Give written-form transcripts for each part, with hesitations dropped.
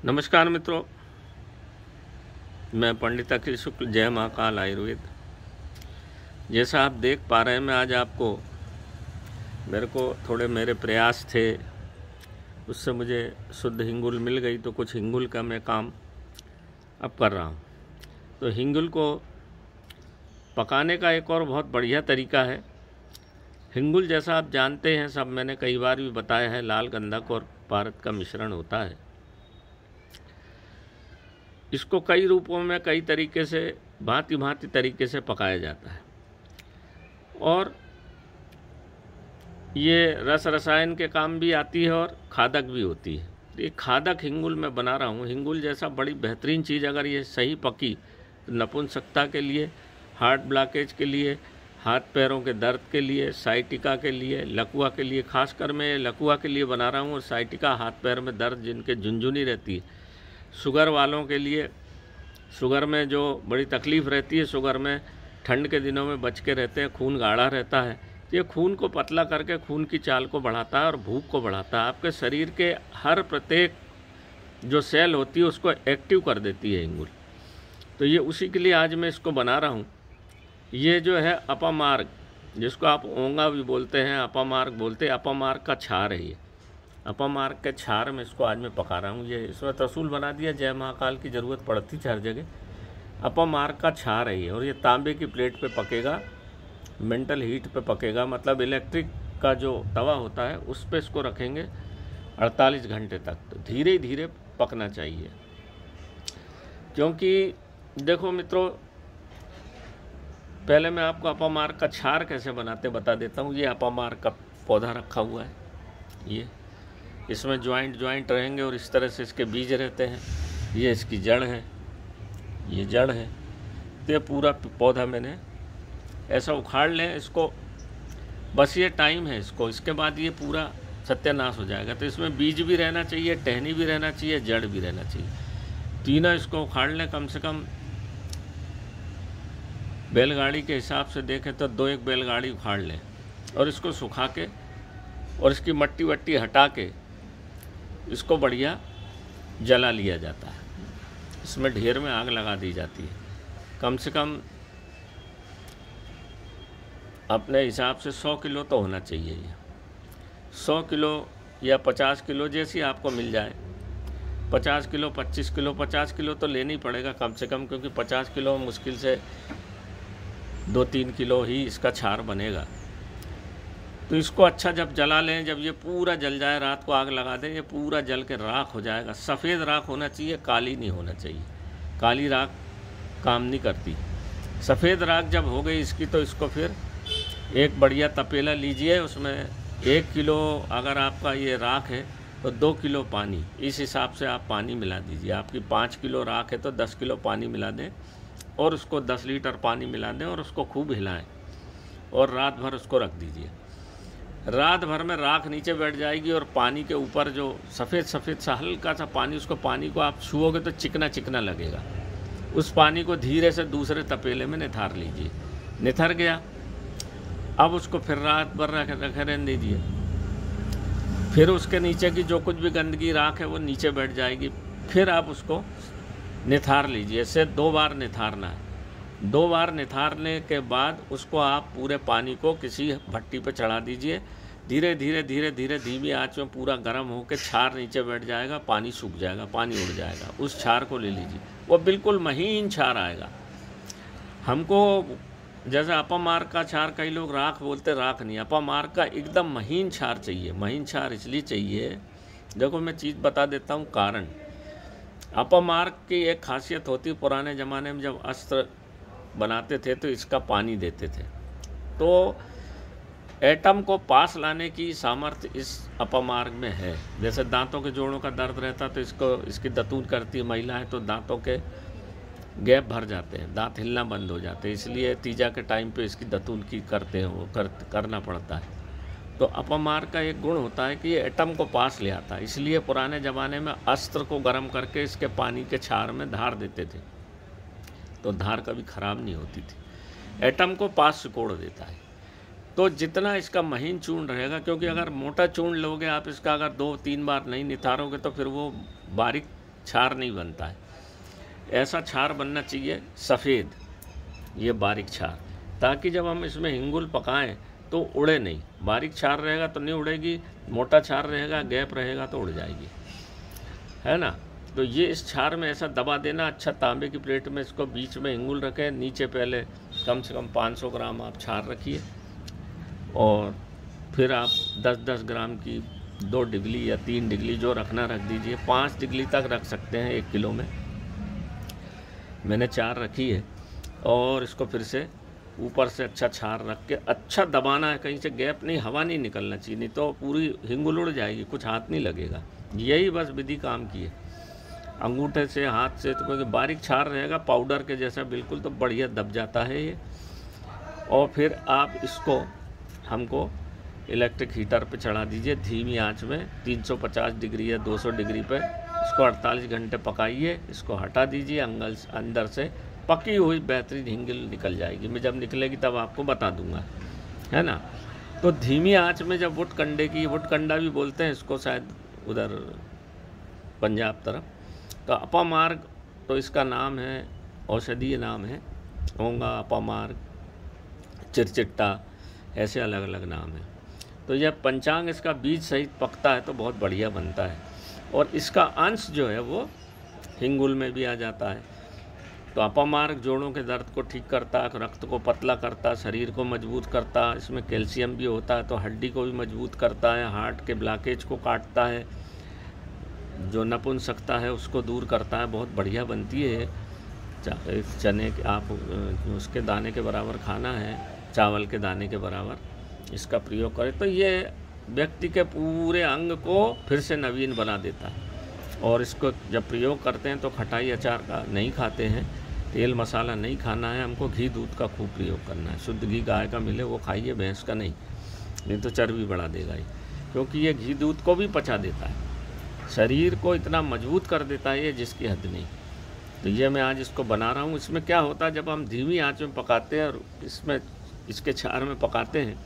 नमस्कार मित्रों, मैं पंडित अखिल शुक्ल, जय महाकाल आयुर्वेद। जैसा आप देख पा रहे हैं, मैं आज आपको मेरे प्रयास थे, उससे मुझे शुद्ध हिंगुल मिल गई, तो कुछ हिंगुल का मैं काम अब कर रहा हूँ। तो हिंगुल को पकाने का एक और बहुत बढ़िया तरीका है। हिंगुल जैसा आप जानते हैं, सब मैंने कई बार भी बताया है, लाल गंधक और पारद का मिश्रण होता है। इसको कई रूपों में कई तरीके से भांति भांति तरीके से पकाया जाता है और ये रस रसायन के काम भी आती है और खादक भी होती है। ये खादक हिंगुल मैं बना रहा हूँ। हिंगुल जैसा बड़ी बेहतरीन चीज़ अगर ये सही पकी तो नपुंसकता के लिए, हार्ट ब्लॉकेज के लिए, हाथ पैरों के दर्द के लिए, साइटिका के लिए, लकवा के लिए, खासकर मैं लकवा के लिए बना रहा हूँ और साइटिका हाथ पैर में दर्द जिनके झुनझुनी रहती है, शुगर वालों के लिए, शुगर में जो बड़ी तकलीफ़ रहती है, शुगर में ठंड के दिनों में बच के रहते हैं, खून गाढ़ा रहता है, ये खून को पतला करके खून की चाल को बढ़ाता है और भूख को बढ़ाता है। आपके शरीर के हर प्रत्येक जो सेल होती है उसको एक्टिव कर देती है हिंगुल। तो ये उसी के लिए आज मैं इसको बना रहा हूँ। ये जो है अपामार्ग, जिसको आप ओंगा भी बोलते हैं, अपामार्ग बोलते हैं, अपामार्ग का छार है ये। अपामार्ग के छार में इसको आज मैं पका रहा हूँ। ये इसमें त्रिशूल बना दिया, जय महाकाल की ज़रूरत पड़ती थी हर जगह। अपामार्ग का छार है ये, और ये तांबे की प्लेट पे पकेगा, मेंटल हीट पे पकेगा, मतलब इलेक्ट्रिक का जो तवा होता है उस पे इसको रखेंगे 48 घंटे तक। तो धीरे धीरे पकना चाहिए, क्योंकि देखो मित्रों, पहले मैं आपको अपामार्ग का छार कैसे बनाते बता देता हूँ। ये अपामार्ग का पौधा रखा हुआ है, ये इसमें ज्वाइंट रहेंगे और इस तरह से इसके बीज रहते हैं। ये इसकी जड़ है, ये जड़ है। तो ये पूरा पौधा मैंने ऐसा उखाड़ लें इसको, बस ये टाइम है इसको, इसके बाद ये पूरा सत्यानाश हो जाएगा। तो इसमें बीज भी रहना चाहिए, टहनी भी रहना चाहिए, जड़ भी रहना चाहिए, तीनों इसको उखाड़ लें। कम से कम बैलगाड़ी के हिसाब से देखें तो 2-1 बैलगाड़ी उखाड़ लें और इसको सुखा के और इसकी मट्टी वट्टी हटा के इसको बढ़िया जला लिया जाता है। इसमें ढेर में आग लगा दी जाती है। कम से कम अपने हिसाब से 100 किलो तो होना चाहिए ये, 100 किलो या 50 किलो, जैसी आपको मिल जाए। 50 किलो, 25 किलो, 50 किलो तो लेना ही पड़ेगा कम से कम, क्योंकि 50 किलो मुश्किल से 2-3 किलो ही इसका छार बनेगा। तो इसको अच्छा जब जला लें, जब ये पूरा जल जाए, रात को आग लगा दें, ये पूरा जल के राख हो जाएगा। सफ़ेद राख होना चाहिए, काली नहीं होना चाहिए। काली राख काम नहीं करती। सफ़ेद राख जब हो गई इसकी, तो इसको फिर एक बढ़िया तपेला लीजिए, उसमें 1 किलो अगर आपका ये राख है तो 2 किलो पानी, इस हिसाब से आप पानी मिला दीजिए। आपकी 5 किलो राख है तो 10 किलो पानी मिला दें और उसको 10 लीटर पानी मिला दें और उसको खूब हिलाएं और रात भर उसको रख दीजिए। रात भर में राख नीचे बैठ जाएगी और पानी के ऊपर जो सफ़ेद सफ़ेद सा हल्का सा पानी, उसको पानी को आप छुओगे तो चिकना चिकना लगेगा। उस पानी को धीरे से दूसरे तपेले में निथार लीजिए। निथर गया, अब उसको फिर रात भर रखे रहने दीजिए। फिर उसके नीचे की जो कुछ भी गंदगी राख है वो नीचे बैठ जाएगी। फिर आप उसको निथार लीजिए। इससे 2 बार निथारना है। 2 बार निथारने के बाद उसको आप पूरे पानी को किसी भट्टी पे चढ़ा दीजिए। धीरे धीरे धीरे धीरे धीमी आंच में पूरा गर्म होकर छार नीचे बैठ जाएगा, पानी सूख जाएगा, पानी उड़ जाएगा। उस छार को ले लीजिए, वो बिल्कुल महीन छार आएगा। हमको जैसे अपामार्ग का छार, कई लोग राख बोलते, राख नहीं, अपामार्ग का एकदम महीन छार चाहिए। महीन छार इसलिए चाहिए, देखो मैं चीज़ बता देता हूँ कारण। अपामार्ग की एक खासियत होती, पुराने ज़माने में जब अस्त्र बनाते थे तो इसका पानी देते थे, तो एटम को पास लाने की सामर्थ्य इस अपामार्ग में है। जैसे दांतों के जोड़ों का दर्द रहता तो इसकी दतून करती है महिलाएं, तो दांतों के गैप भर जाते हैं, दांत हिलना बंद हो जाते हैं, इसलिए तीजा के टाइम पे इसकी दतून की करते हैं, वो करना पड़ता है। तो अपामार्ग का एक गुण होता है कि ये एटम को पास ले आता है, इसलिए पुराने ज़माने में अस्त्र को गर्म करके इसके पानी के छार में धार देते थे, तो धार कभी ख़राब नहीं होती थी। एटम को पास सिकोड़ देता है। तो जितना इसका महीन चूर्ण रहेगा, क्योंकि अगर मोटा चूर्ण लोगे आप इसका, अगर 2-3 बार नहीं निथारोगे तो फिर वो बारीक छार नहीं बनता है। ऐसा छार बनना चाहिए सफ़ेद, ये बारीक छार, ताकि जब हम इसमें हिंगुल पकाएं तो उड़े नहीं। बारीक छार रहेगा तो नहीं उड़ेगी, मोटा छार रहेगा, गैप रहेगा तो उड़ जाएगी, है ना। तो ये इस छार में ऐसा दबा देना। अच्छा, तांबे की प्लेट में इसको बीच में हिंगुल रखें, नीचे पहले कम से कम 500 ग्राम आप छार रखिए, और फिर आप 10-10 ग्राम की 2 डिगली या 3 डिगली जो रखना रख दीजिए। 5 डिगली तक रख सकते हैं 1 किलो में। मैंने 4 रखी है, और इसको फिर से ऊपर से अच्छा छार रख के अच्छा दबाना है, कहीं से गैप नहीं, हवा नहीं निकलना चाहिए, नहीं तो पूरी हिंगुल उड़ जाएगी, कुछ हाथ नहीं लगेगा। यही बस विधि काम की है। अंगूठे से, हाथ से, तो क्योंकि बारीक छार रहेगा पाउडर के जैसा बिल्कुल, तो बढ़िया दब जाता है ये। और फिर आप इसको हमको इलेक्ट्रिक हीटर पे चढ़ा दीजिए धीमी आंच में, 350 डिग्री या 200 डिग्री पे। इसको 48 घंटे पकाइए, इसको हटा दीजिए, अंदर से पकी हुई बेहतरीन हिंगुल निकल जाएगी। मैं जब निकलेगी तब आपको बता दूंगा, है ना। तो धीमी आंच में जब वुड कंडे की, वुड कंडा भी बोलते हैं इसको शायद उधर पंजाब तरफ, तो अपामार्ग तो इसका नाम है, औषधीय नाम है, ओंगा, अपामार्ग, चिरचिट्टा, ऐसे अलग अलग नाम है। तो यह पंचांग इसका बीज सहित पकता है तो बहुत बढ़िया बनता है, और इसका अंश जो है वो हिंगुल में भी आ जाता है। तो अपामार्ग जोड़ों के दर्द को ठीक करता है, रक्त को पतला करता है, शरीर को मजबूत करता है, इसमें कैल्शियम भी होता है तो हड्डी को भी मजबूत करता है, हार्ट के ब्लॉकेज को काटता है, जो नपुंसकता है उसको दूर करता है। बहुत बढ़िया बनती है। चने के आप उसके दाने के बराबर खाना है, चावल के दाने के बराबर इसका प्रयोग करें तो ये व्यक्ति के पूरे अंग को फिर से नवीन बना देता है। और इसको जब प्रयोग करते हैं तो खटाई अचार का नहीं खाते हैं, तेल मसाला नहीं खाना है, हमको घी दूध का खूब प्रयोग करना है। शुद्ध घी गाय का मिले वो खाइए, भैंस का नहीं तो चर्बी बढ़ा देगा ही, क्योंकि ये घी दूध को भी पचा देता है, शरीर को इतना मजबूत कर देता है ये जिसकी हद नहीं। तो ये मैं आज इसको बना रहा हूँ। इसमें क्या होता है, जब हम धीमी आंच में पकाते हैं और इसमें इसके छार में पकाते हैं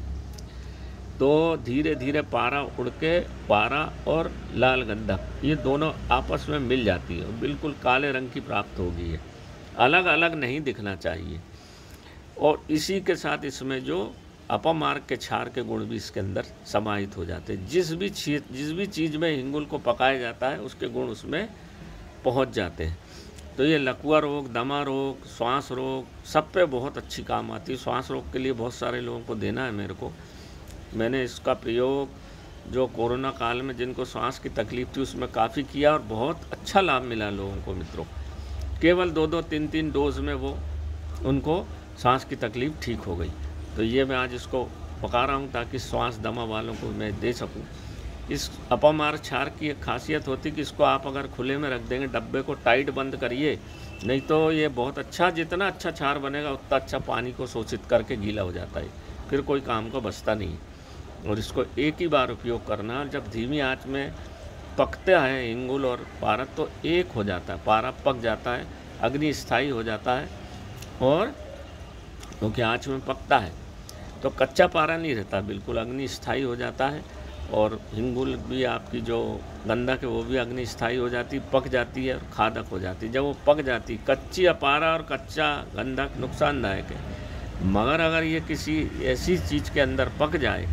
तो धीरे धीरे पारा उड़ के, पारा और लाल गंधक ये दोनों आपस में मिल जाती है और बिल्कुल काले रंग की प्राप्त होगी। है अलग अलग नहीं दिखना चाहिए। और इसी के साथ इसमें जो अपामार्ग के छार के गुण भी इसके अंदर समाहित हो जाते हैं। जिस भी चीज़ में हिंगुल को पकाया जाता है उसके गुण उसमें पहुंच जाते हैं। तो ये लकवा रोग, दमा रोग, श्वास रोग सब पे बहुत अच्छी काम आती है। श्वास रोग के लिए बहुत सारे लोगों को देना है मेरे को। मैंने इसका प्रयोग जो कोरोना काल में जिनको सांस की तकलीफ़ थी उसमें काफ़ी किया और बहुत अच्छा लाभ मिला लोगों को मित्रों। केवल 2-2, 3-3 डोज में वो उनको सांस की तकलीफ़ ठीक हो गई। तो ये मैं आज इसको पका रहा हूँ ताकि श्वास दमा वालों को मैं दे सकूँ। इस अपामार्ग छार की एक खासियत होती है कि इसको आप अगर खुले में रख देंगे, डब्बे को टाइट बंद करिए, नहीं तो ये बहुत अच्छा, जितना अच्छा छार बनेगा उतना अच्छा पानी को शोषित करके गीला हो जाता है, फिर कोई काम का बचता नहीं। और इसको एक ही बार उपयोग करना। जब धीमी आंच में पकते हैं हिंगुल और पारा तो एक हो जाता है, पारा पक जाता है, अग्नि स्थायी हो जाता है। और क्योंकि आंच में पकता है तो कच्चा पारा नहीं रहता, बिल्कुल अग्नि स्थायी हो जाता है। और हिंगुल भी आपकी जो गंधक है वो भी अग्नि स्थायी हो जाती, पक जाती है और खादक हो जाती है। जब वो पक जाती, कच्ची अपारा और कच्चा गंधक नुकसानदायक है, मगर अगर ये किसी ऐसी चीज़ के अंदर पक जाए,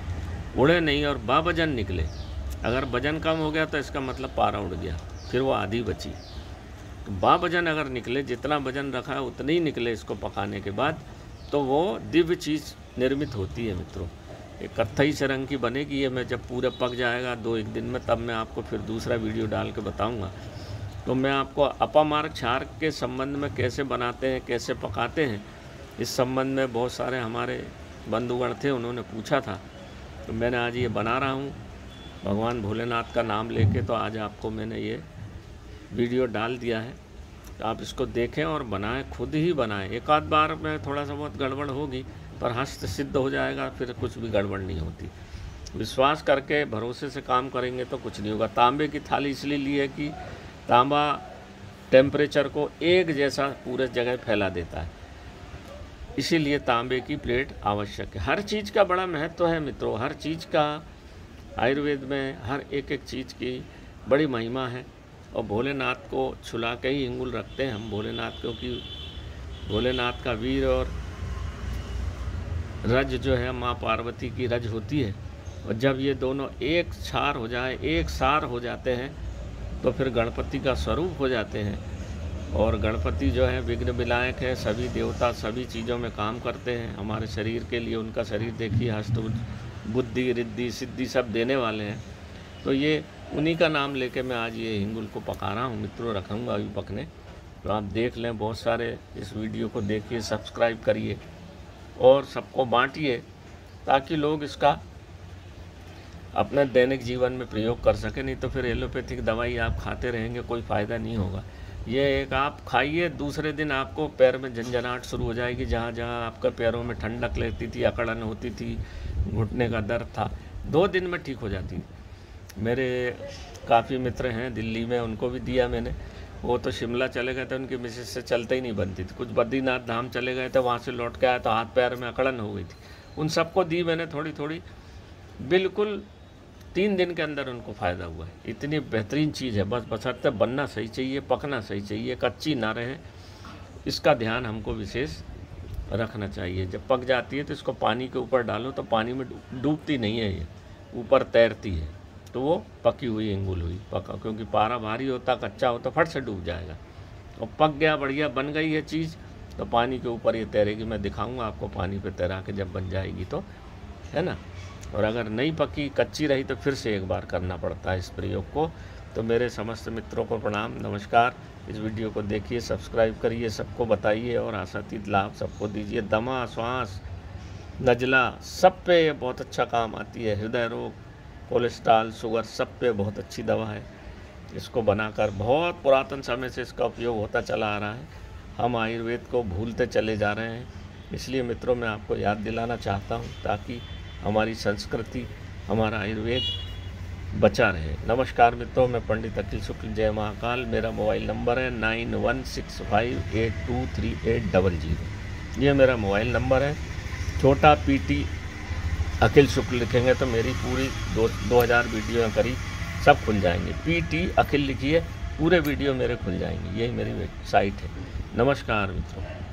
उड़े नहीं और बावजन निकले, अगर वजन कम हो गया तो इसका मतलब पारा उड़ गया, फिर वो आधी बची। तो बावजन अगर निकले, जितना वजन रखा है उतने ही निकले इसको पकाने के बाद, तो वो दिव्य चीज़ निर्मित होती है मित्रों। एक कत्थई से रंग की बनेगी। ये मैं जब पूरा पक जाएगा 2-1 दिन में, तब मैं आपको फिर दूसरा वीडियो डाल के बताऊंगा। तो मैं आपको अपामार्ग छार के संबंध में कैसे बनाते हैं, कैसे पकाते हैं, इस संबंध में बहुत सारे हमारे बंधुगण थे, उन्होंने पूछा था, तो मैंने आज ये बना रहा हूँ भगवान भोलेनाथ का नाम लेके। तो आज आपको मैंने ये वीडियो डाल दिया है, तो आप इसको देखें और बनाएं, खुद ही बनाएं। एक आध बार में थोड़ा सा बहुत गड़बड़ होगी, पर हस्त सिद्ध हो जाएगा, फिर कुछ भी गड़बड़ नहीं होती। विश्वास करके भरोसे से काम करेंगे तो कुछ नहीं होगा। तांबे की थाली इसलिए ली है कि तांबा टेम्परेचर को एक जैसा पूरे जगह फैला देता है, इसीलिए तांबे की प्लेट आवश्यक है। हर चीज़ का बड़ा महत्व है मित्रों, हर चीज़ का आयुर्वेद में हर एक चीज़ की बड़ी महिमा है। और भोलेनाथ को छुला के ही हिंगुल रखते हैं हम भोलेनाथ, क्योंकि भोलेनाथ का वीर और रज जो है माँ पार्वती की रज होती है, और जब ये दोनों एक सार हो जाए, एक सार हो जाते हैं, तो फिर गणपति का स्वरूप हो जाते हैं। और गणपति जो है विघ्न विनायक है, सभी देवता सभी चीज़ों में काम करते हैं हमारे शरीर के लिए। उनका शरीर देखिए, हस्त बुद्धि रिद्धि सिद्धि सब देने वाले हैं। तो ये उन्हीं का नाम लेके मैं आज ये हिंगुल को पका रहा हूँ मित्रों, रखूँगा अभी पकने। तो आप देख लें, बहुत सारे इस वीडियो को देखिए, सब्सक्राइब करिए और सबको बांटिए, ताकि लोग इसका अपने दैनिक जीवन में प्रयोग कर सकें। नहीं तो फिर एलोपैथिक दवाई आप खाते रहेंगे, कोई फ़ायदा नहीं होगा। ये एक आप खाइए, दूसरे दिन आपको पैर में झंझनाहट शुरू हो जाएगी। जहाँ जहाँ आपका पैरों में ठंडक लगती थी, अकड़न होती थी, घुटने का दर्द था, 2 दिन में ठीक हो जाती थी। मेरे काफ़ी मित्र हैं दिल्ली में, उनको भी दिया मैंने। वो तो शिमला चले गए थे, उनकी मिसेज से चलते ही नहीं बनती थी। कुछ बद्रीनाथ धाम चले गए थे, वहाँ से लौट के आए तो हाथ पैर में अकड़न हो गई थी। उन सबको दी मैंने थोड़ी थोड़ी, बिल्कुल 3 दिन के अंदर उनको फ़ायदा हुआ है। इतनी बेहतरीन चीज़ है। बस बशर्ते बनना सही चाहिए, पकना सही चाहिए, कच्ची ना रहे, इसका ध्यान हमको विशेष रखना चाहिए। जब पक जाती है तो इसको पानी के ऊपर डालो, तो पानी में डूबती नहीं है, ये ऊपर तैरती है, तो वो पकी हुई हिंगुल हुई। पका, क्योंकि पारा भारी होता, कच्चा होता, फट से डूब जाएगा। और पक गया, बढ़िया बन गई है चीज़, तो पानी के ऊपर ये तैरेगी। मैं दिखाऊंगा आपको पानी पे तैरा के जब बन जाएगी तो, है ना। और अगर नहीं पकी, कच्ची रही, तो फिर से एक बार करना पड़ता है इस प्रयोग को। तो मेरे समस्त मित्रों को प्रणाम, नमस्कार। इस वीडियो को देखिए, सब्सक्राइब करिए, सबको बताइए और आशातीत लाभ सबको दीजिए। दमा, श्वास, नजला, सब पे ये बहुत अच्छा काम आती है। हृदय रोग, कोलेस्ट्रॉल, शुगर, सब पे बहुत अच्छी दवा है। इसको बनाकर बहुत पुरातन समय से इसका उपयोग होता चला आ रहा है। हम आयुर्वेद को भूलते चले जा रहे हैं। इसलिए मित्रों, मैं आपको याद दिलाना चाहता हूँ, ताकि हमारी संस्कृति, हमारा आयुर्वेद बचा रहे। नमस्कार मित्रों, मैं पंडित अखिल शुक्ल, जय महाकाल। मेरा मोबाइल नंबर है 9165823800। ये मेरा मोबाइल नंबर है। छोटा PT अखिल शुक्ल लिखेंगे तो मेरी पूरी 2000 वीडियो करीब सब खुल जाएंगे। PT अखिल लिखिए, पूरे वीडियो मेरे खुल जाएंगे। यही मेरी साइट है। नमस्कार मित्रों।